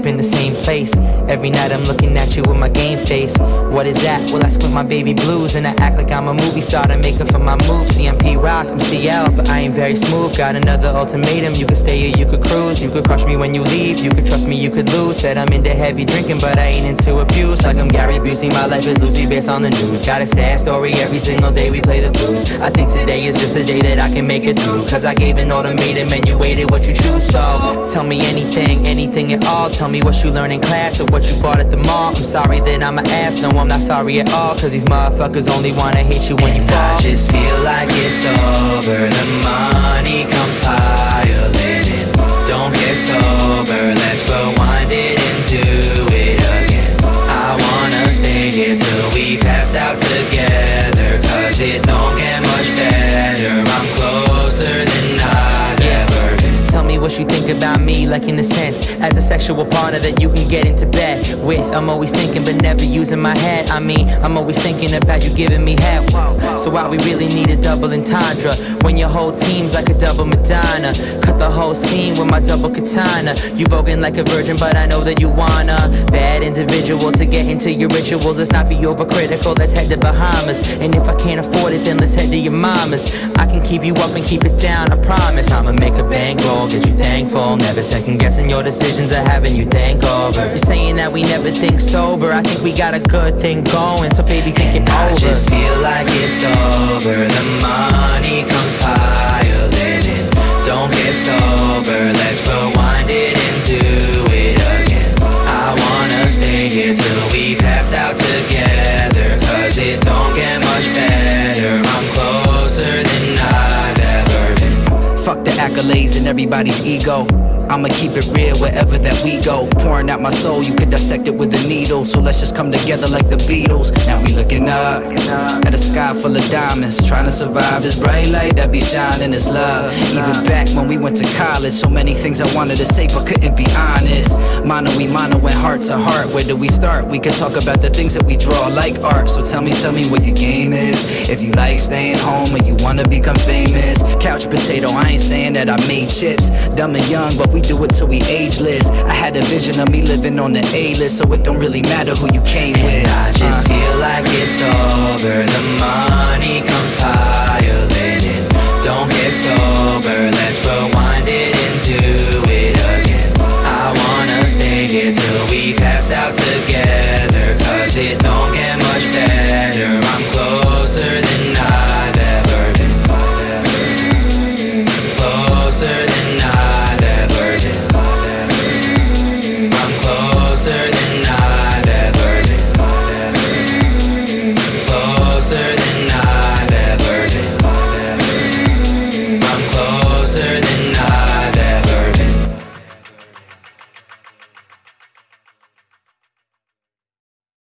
up in the same place. Every night I'm looking at you with my game face. What is that? Well, I squint my baby blues and I act like I'm a movie star to make up for my moves. CMP Rock, I'm CL, but I ain't very smooth. Got another ultimatum, you could stay or you could cruise. You could crush me when you leave, you could trust me, you could lose. Said I'm into heavy drinking, but I ain't into abuse. Like I'm Gary Busey, my life is Lucy based on the news. Got a sad story every single day we play the blues. I think today is just the day that I can make it through, cause I gave an ultimatum and you waited what you choose. So tell me anything, anything at all. Tell me what you learned in class or what you bought at the mall. I'm sorry that I'm an ass, no I'm not sorry at all, cause these motherfuckers only wanna hate you when you fall. I just feel like it's over, the money comes piling in. Don't get sober, let's rewind it and do it again. I wanna stay here till we pass out together, cause it don't get much better. I'm closer than I've ever been. Tell me what you think about me, like in the sense as a sexual partner that you can get into bed with. I'm always thinking but never using my head. I mean, I'm always thinking about you giving me head. So why we really need a double entendre when your whole team's like a double Madonna? Cut the whole scene with my double katana. You voguing like a virgin, but I know that you wanna. Bad individual to get into your rituals. Let's not be overcritical, let's head to Bahamas. And if I can't afford it, then let's head to your mama's. I can keep you up and keep it down, I promise. I'ma make a bankroll, get you thankful. Never second guessing your decisions or having you think over. You're saying that we never think sober. I think we got a good thing going, so baby think it over. I just feel like it's over, the money comes piling in. Don't get sober, let's rewind it and do it again. I wanna stay here till we pass out together, cause it don't get much better. I'm closer than I've ever been. Fuck the accolades and everybody's ego. I'ma keep it real wherever that we go. Pouring out my soul, you could dissect it with a needle. So let's just come together like the Beatles. Now we looking up at a sky full of diamonds, trying to survive this bright light that be shining. It's love. Even back when we went to college, so many things I wanted to say but couldn't be honest. Mono we mono when heart's a heart. Where do we start? We could talk about the things that we draw like art. So tell me what your game is. If you like staying home or you wanna become famous. Couch potato, I ain't saying that I made chips. Dumb and young, but we do it till we ageless. I had a vision of me living on the A-list, so it don't really matter who you came with. I